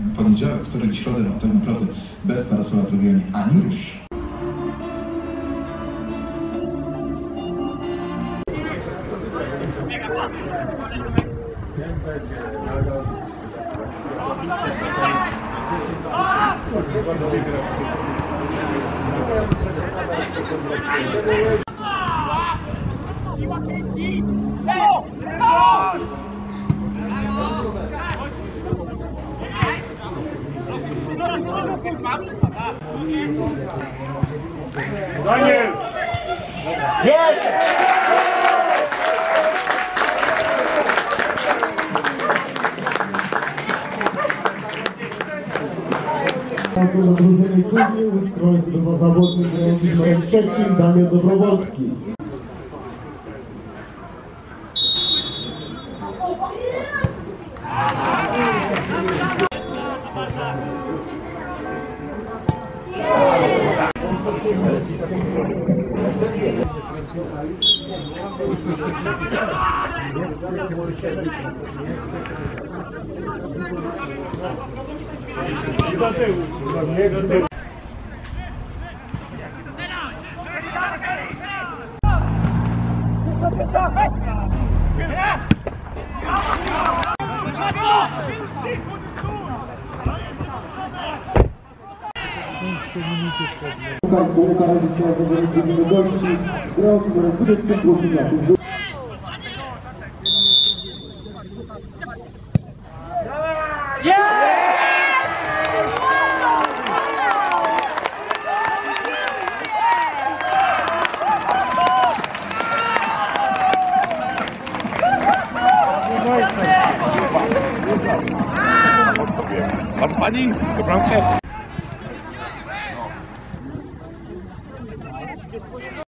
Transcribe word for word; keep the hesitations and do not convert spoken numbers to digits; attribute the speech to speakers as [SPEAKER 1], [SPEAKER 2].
[SPEAKER 1] poniedziałek, wtorek, środę, no tak naprawdę bez parasola w regionie ani rusz.
[SPEAKER 2] Daniel! Jest!
[SPEAKER 3] Drużyny później ustroić do zawodnik grający numerem trzecim Daniel Dobrowolski.
[SPEAKER 2] Do tyłu.
[SPEAKER 3] Ukarany został zawodnik drużyny gości, grający numerem dwudziestym drugim na tym.
[SPEAKER 2] Pan pani, to bramkę.